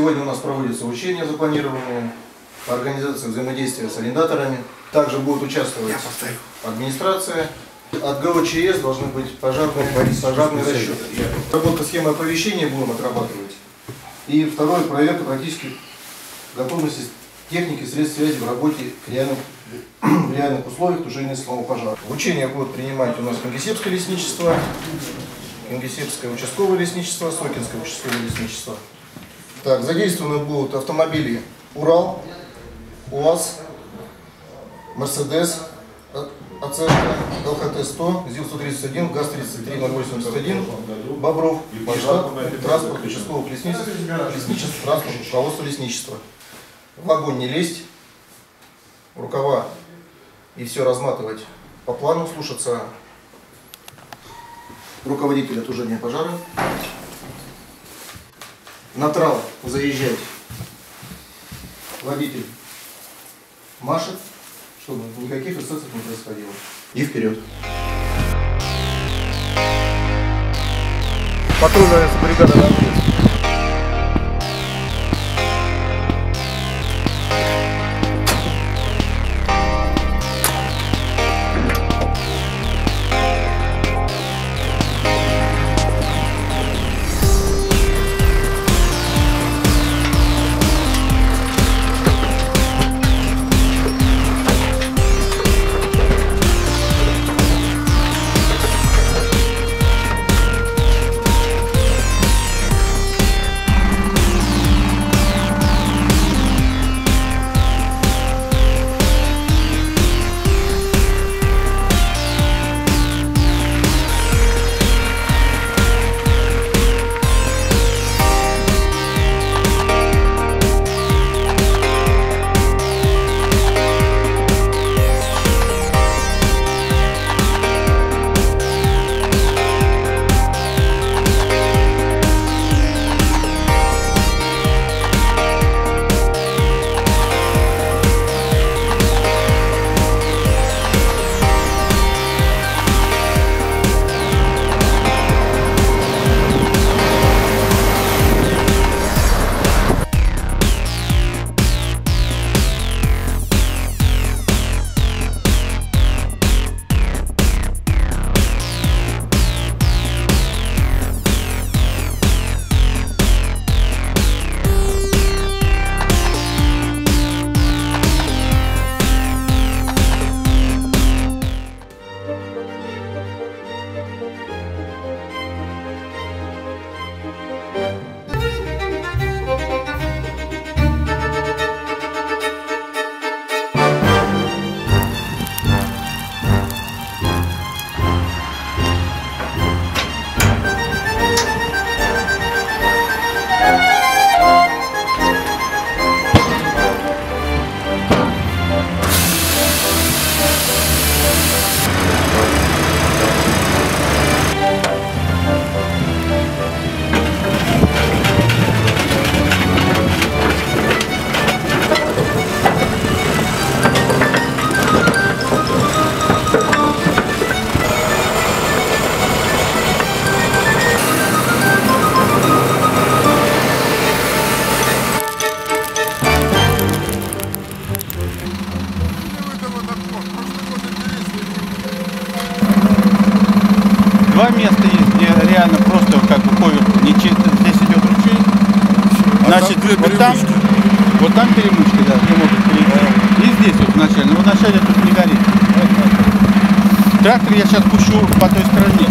Сегодня у нас проводятся учения запланированные по организации взаимодействия с арендаторами. Также будет участвовать администрация. От ГОЧС должны быть пожарные расчеты. Работа схемы оповещения будем отрабатывать. И второе, проверка практически готовности техники, средств связи в работе в реальных условиях тушения лесного пожара. В учениях будут принимать у нас Кингисеппское лесничество, Кингисеппское участковое лесничество, Сокинское участковое лесничество. Так, задействованы будут автомобили Урал, УАЗ, Мерседес, АЦшка, ЛХТ-100, ЗИЛ-131, ГАЗ-33-081, Бобров, Майштат, транспорт участковых лесничеств, транспорт руководства лесничества. В огонь не лезть, рукава и все разматывать по плану, слушаться руководителя тушения пожара. На трал заезжать водитель машет, чтобы никаких эксцессов не происходило. И вперед. Патрульная бригада на месте. Два места есть, где реально просто как уходит, нечисто. Здесь идет ручей. Значит, вот там перемычки, да, где могут перейти. И здесь вот вначале. Но вначале тут не горит. Трактор я сейчас пущу по той стороне.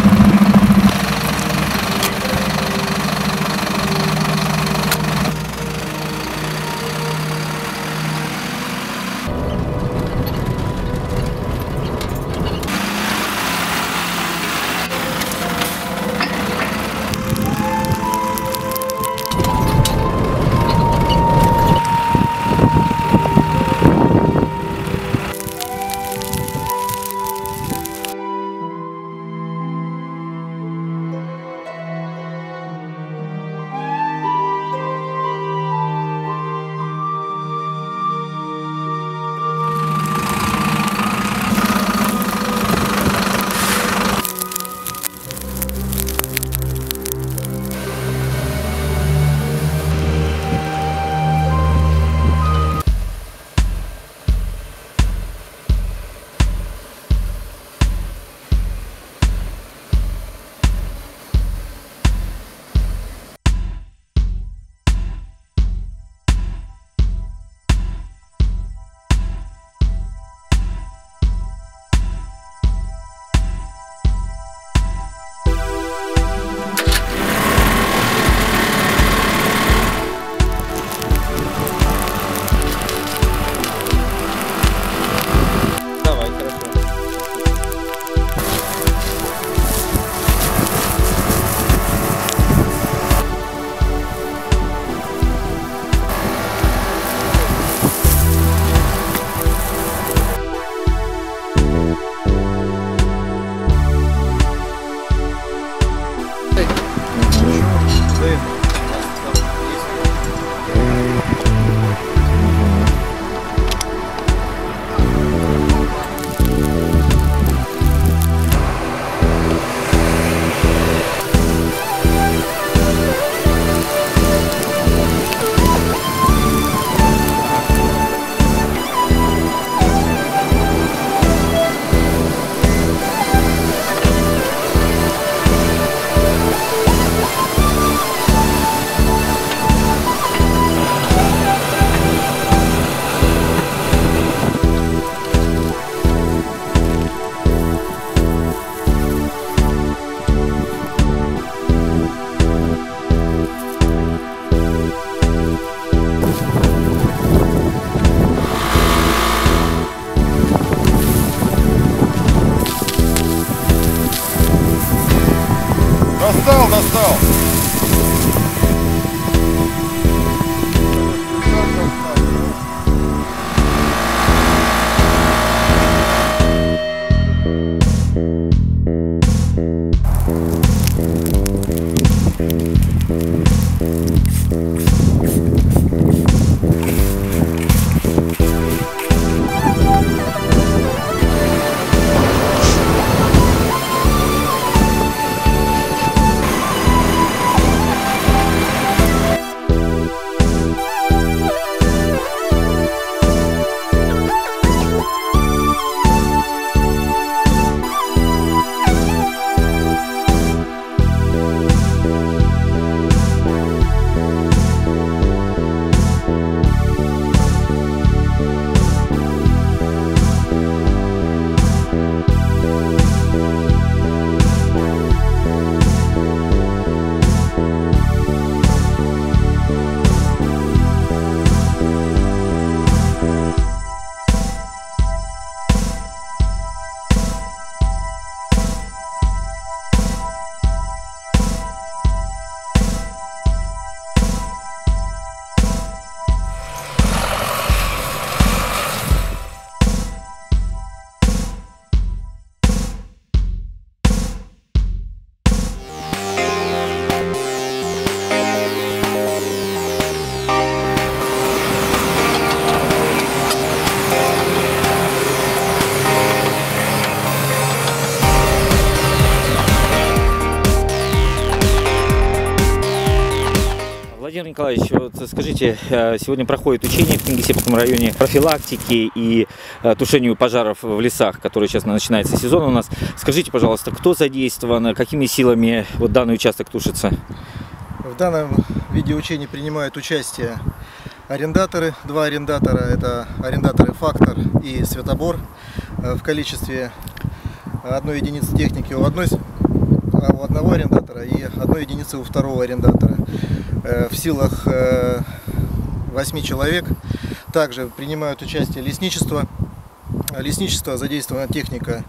Николаевич, вот скажите, сегодня проходит учение в Кингисеппском районе профилактики и тушению пожаров в лесах, который сейчас начинается сезон у нас. Скажите, пожалуйста, кто задействован, какими силами вот данный участок тушится? В данном виде учений принимают участие арендаторы, два арендатора, это арендаторы «Фактор» и «Светобор» в количестве одной единицы техники у одного арендатора и одной единицы у второго арендатора. В силах 8 человек. Также принимают участие лесничество. Лесничество, задействована техника,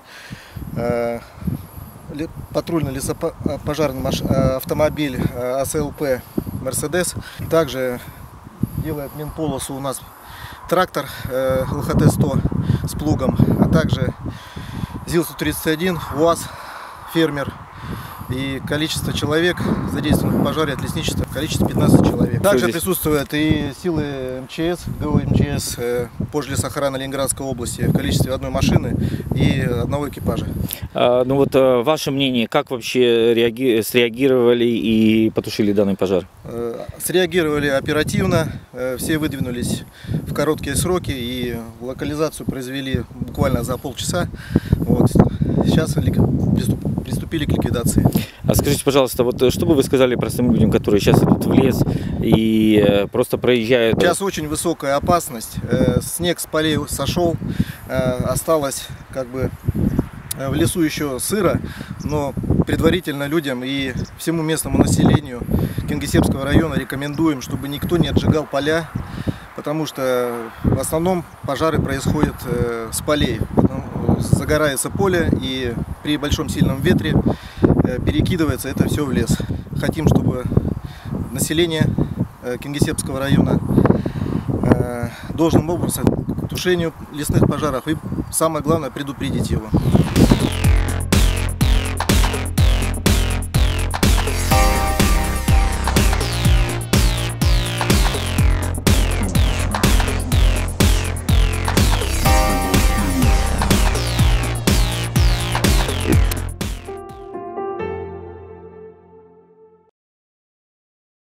патрульно-лесопожарный автомобиль АСЛП «Мерседес». Также делает минполосу у нас трактор ЛХТ-100 с плугом, а также ЗИЛ-131, УАЗ, фермер. И количество человек, задействованных в пожаре от лесничества, количество 15 человек. Также присутствуют и силы МЧС, ГО МЧС, Пожлесохрана Ленинградской области в количестве одной машины и одного экипажа. Ну вот ваше мнение, как вообще среагировали и потушили данный пожар? Среагировали оперативно, все выдвинулись в короткие сроки и локализацию произвели буквально за полчаса. Вот. Сейчас приступили к ликвидации. А скажите, пожалуйста, вот что бы вы сказали простым людям, которые сейчас идут в лес и просто проезжают? Сейчас очень высокая опасность. Снег с полей сошел, осталось как бы в лесу еще сыро, но предварительно людям и всему местному населению Кингисеппского района рекомендуем, чтобы никто не отжигал поля, потому что в основном пожары происходят с полей. Загорается поле, и при большом сильном ветре перекидывается это все в лес. Хотим, чтобы население Кингисеппского района должным образом к тушению лесных пожаров и, самое главное, предупредить его.